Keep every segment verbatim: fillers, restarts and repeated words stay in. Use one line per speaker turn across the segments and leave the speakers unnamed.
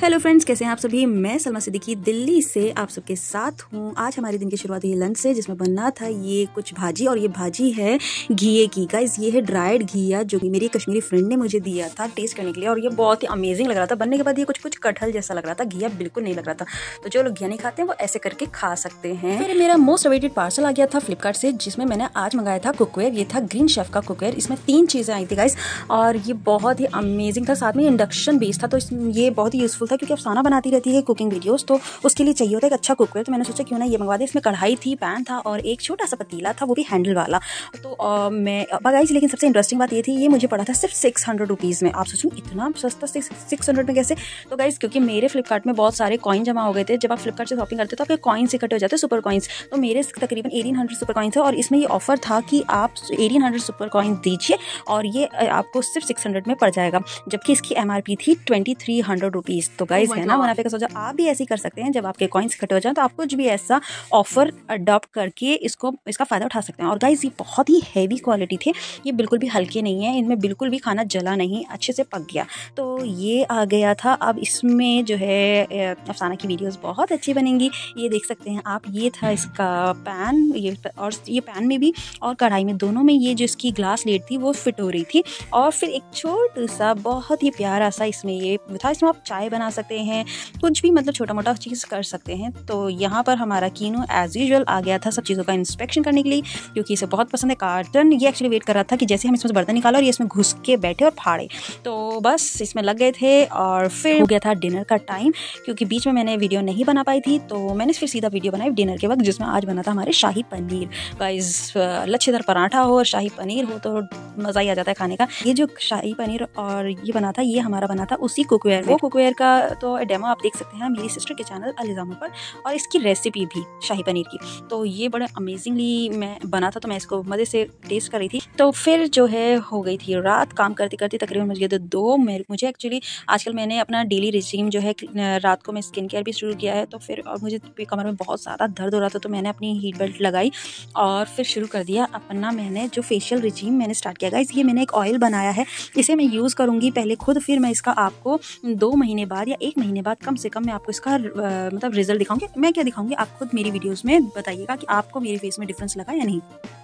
Hello friends, कैसे हैं आप सभी। मैं सलमा सिद्दीकी दिल्ली से आप सबके साथ हूँ। आज हमारे दिन की शुरुआत हुई लंच से, जिसमें बनना था ये कुछ भाजी, और ये भाजी है घिए की। गाइस ये है ड्राइड घिया, जो कि मेरी कश्मीरी फ्रेंड ने मुझे दिया था टेस्ट करने के लिए, और ये बहुत ही अमेजिंग लग रहा था। बनने के बाद ये कुछ कुछ कटहल जैसा लग रहा था, घिया बिल्कुल नहीं लग रहा था। तो जो लोग घिया नहीं खाते हैं वो ऐसे करके खा सकते हैं। फिर मेरा मोस्ट अवेटेड पार्सल आ गया था फ्लिपकार्ट से, जिसमें मैंने आज मंगाया था कुकवेयर। ये था ग्रीन शेफ का कुकवेयर। इसमें तीन चीज़ें आई थी गाइस, और ये बहुत ही अमेजिंग था। साथ में इंडक्शन बेस्ड था, तो ये बहुत ही यूजफुल था, क्योंकि अफसाना बनाती रहती है कुकिंग वीडियोस, तो उसके लिए चाहिए होता है एक अच्छा कुकवेयर। तो मैंने सोचा क्यों ना ये मंगवा दे। इसमें कढ़ाई थी, पैन था, और एक छोटा सा पतीला था, वो भी हैंडल वाला। तो आ, मैं गाइस, लेकिन सबसे इंटरेस्टिंग बात ये थी, ये मुझे पड़ा था सिर्फ सिक्स हंड्रेड रुपीज़ में। आप सोचो इतना सस्ता सिक्स हंड्रेड में कैसे। तो गाइस, क्योंकि मेरे फ्लिपकार्ट में बहुत सारे कॉइन जमा हो गए थे। जब आप फ्लिपकार्ट से शॉपिंग करते हो तो आपके कॉइन्स इकट्ठे हो जाते हैं, सुपर कॉइन्स। तो मेरे तकरीबन एटीन हंड्रेड सुपर कॉइन्स है, और इसमें ये ऑफर था कि आप एटीन हंड्रेड सुपर कॉइन दीजिए और ये आपको सिर्फ सिक्स हंड्रेड में पड़ जाएगा, जबकि इसकी एमआरपी थी ट्वेंटी थ्री हंड्रेड रुपीज़। तो गाइस है ना मुनाफे का सोचा। आप भी ऐसे ही कर सकते हैं, जब आपके कॉइन्स इकट्ठे हो जाए तो आप कुछ भी ऐसा ऑफर अडॉप्ट करके इसको इसका फ़ायदा उठा सकते हैं। और गाइस ये बहुत ही हैवी क्वालिटी थे, ये बिल्कुल भी हल्के नहीं है, इनमें बिल्कुल भी खाना जला नहीं, अच्छे से पक गया। तो ये आ गया था। अब इसमें जो है अफसाना की वीडियोस बहुत अच्छी बनेंगी, ये देख सकते हैं आप। ये था इसका पैन, ये और ये पैन में भी और कढ़ाई में, दोनों में ये जो इसकी ग्लास लेड थी वो फिट हो रही थी। और फिर एक छोटा सा बहुत ही प्यारा सा इसमें ये था। इसमें आप चाय बना सकते हैं, कुछ भी मतलब छोटा मोटा चीज़ कर सकते हैं। तो यहाँ पर हमारा कीनू एज यूजुअल आ गया था सब चीज़ों का इंस्पेक्शन करने के लिए, क्योंकि इसे बहुत पसंद है कार्टन। ये एक्चुअली वेट कर रहा था कि जैसे हम इसमें से बर्तन निकाला और ये इसमें घुस के बैठे और फाड़े। तो बस इसमें लग गए थे, और फिर हो गया था डिनर का टाइम। क्योंकि बीच में मैंने वीडियो नहीं बना पाई थी, तो मैंने फिर सीधा वीडियो बनाई डिनर के वक्त, जिसमें आज बना था हमारे शाही पनीर। गाइस लच्छेदार पराठा हो और शाही पनीर हो तो मज़ा ही आ जाता है खाने का। ये जो शाही पनीर और ये बना था, ये हमारा बना था उसी कुकवेयर में। वो कुकवेयर का तो डेमो आप देख सकते हैं मेरी सिस्टर के चैनल अलीज़ामा पर, और इसकी रेसिपी भी शाही पनीर की। तो ये बड़े अमेजिंगली मैं बना था, तो मैं इसको मज़े से टेस्ट कर रही थी। तो फिर जो है हो गई थी रात, काम करते करते तकरीबन मुझे तो दो मुझे एक्चुअली आजकल मैंने अपना डेली रिजीम जो है रात को मैं स्किन केयर भी शुरू किया है। तो फिर और मुझे कमर में बहुत ज़्यादा दर्द हो रहा था, तो मैंने अपनी हीट बेल्ट लगाई और फिर शुरू कर दिया अपना मैंने जो फेशियल रिजीम मैंने स्टार्ट किया। गाइस ये मैंने एक ऑयल बनाया है, इसे मैं यूज़ करूँगी पहले खुद, फिर मैं इसका आपको दो महीने बाद या एक महीने बाद कम से कम मैं आपको इसका आ, मतलब रिजल्ट दिखाऊंगी। मैं क्या दिखाऊंगी, आप खुद मेरी वीडियोस में बताइएगा कि आपको मेरे फेस में डिफरेंस लगा या नहीं।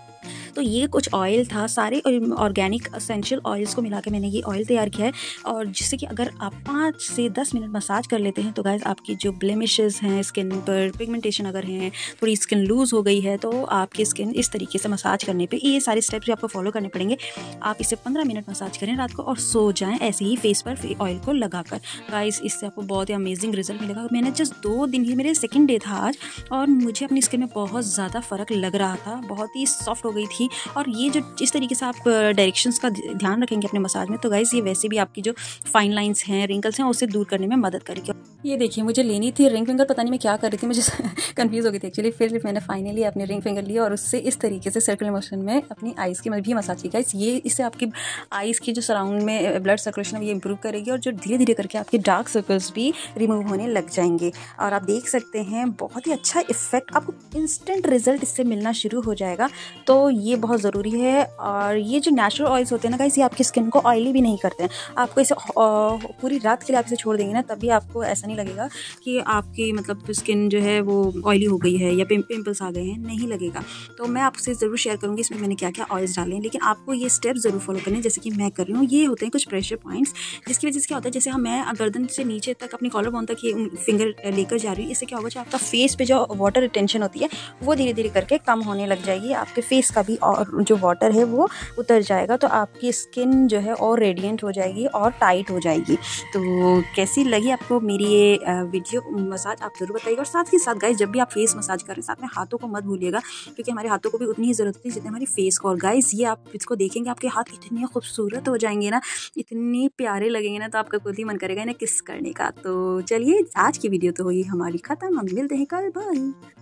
तो ये कुछ ऑयल था, सारे ऑर्गेनिक असेंशियल ऑयल्स को मिला के मैंने ये ऑयल तैयार किया है। और जिससे कि अगर आप पाँच से दस मिनट मसाज कर लेते हैं तो गाइस आपकी जो ब्लेमिशेस हैं स्किन पर, पिगमेंटेशन अगर हैं, थोड़ी स्किन लूज़ हो गई है, तो आपकी स्किन इस तरीके से मसाज करने पे ये सारे स्टेप्स भी आपको फॉलो करने पड़ेंगे। आप इसे पंद्रह मिनट मसाज करें रात को और सो जाएँ ऐसे ही फेस पर ऑयल को लगा कर। गाइस इससे आपको बहुत ही अमेजिंग रिजल्ट मिलेगा। मैंने जस्ट दो दिन ही, मेरे सेकेंड डे था आज, और मुझे अपनी स्किन में बहुत ज़्यादा फ़र्क लग रहा था, बहुत ही सॉफ्ट हो गई थी। और ये जो जिस तरीके से आप डायरेक्शंस का ध्यान रखेंगे अपने मसाज में, तो गाइस ये वैसे भी आपकी जो फाइन लाइंस हैं, रिंकल्स हैं, उसे दूर करने में मदद करेगी। ये देखिए मुझे लेनी थी रिंग फिंगर, पता नहीं मैं क्या कर रही थी, मुझे कंफ्यूज हो गई थी एक्चुअली। फिर मैंने फाइनली अपनी रिंग फिंगर लिया और उससे इस तरीके से सर्कुलर मोशन में अपनी आइज़ की भी मसाज की। गाइस ये इससे आपकी आइज़ की जो सराउंड में ब्लड सर्कुलेशन है ये इंप्रूव करेगी, और जो धीरे धीरे करके आपके डार्क सर्कल्स भी रिमूव होने लग जाएंगे। और आप देख सकते हैं बहुत ही अच्छा इफेक्ट, आपको इंस्टेंट रिजल्ट इससे मिलना शुरू हो जाएगा। तो ये बहुत ज़रूरी है। और ये जो नेचुरल ऑयल्स होते हैं ना गाइस, ये आपकी स्किन को ऑयली भी नहीं करते हैं। आपको इसे पूरी रात के लिए आप इसे छोड़ देंगे ना, तभी आपको ऐसा नहीं लगेगा कि आपकी मतलब स्किन जो है वो ऑयली हो गई है या पिंपल्स आ गए हैं, नहीं लगेगा। तो मैं आपसे ज़रूर शेयर करूँगी इसमें मैंने क्या क्या ऑयल्स डाले हैं, लेकिन आपको ये स्टेप ज़रूर फॉलो करने, जैसे कि मैं कर रही हूँ। ये होते हैं कुछ प्रेशर पॉइंट्स, जिसकी वजह से क्या होता है, जैसे हम मैं गर्दन से नीचे तक अपनी कॉलर बोन तक ये फिंगर लेकर जा रही हूँ। इससे क्या होगा, जो आपका फेस पे जो वाटर रिटेंशन होती है वो धीरे धीरे करके कम होने लग जाएगी। आपके फेस का भी और जो वाटर है वो उतर जाएगा, तो आपकी स्किन जो है और रेडिएंट हो जाएगी और टाइट हो जाएगी। तो कैसी लगी आपको मेरी ये वीडियो मसाज, आप जरूर बताइएगा। और साथ ही साथ गाइस जब भी आप फेस मसाज करें, साथ में हाथों को मत भूलिएगा, क्योंकि हमारे हाथों को भी उतनी ही ज़रूरत होती है जितनी हमारी फेस को। और गाइस ये आप इसको देखेंगे, आपके हाथ इतने खूबसूरत हो जाएंगे ना, इतने प्यारे लगेंगे ना, तो आपका खुद ही मन करेगा इन्हें किस करने का। तो चलिए आज की वीडियो तो हुई हमारी ख़त्म, हम मिलते हैं कल, बाय।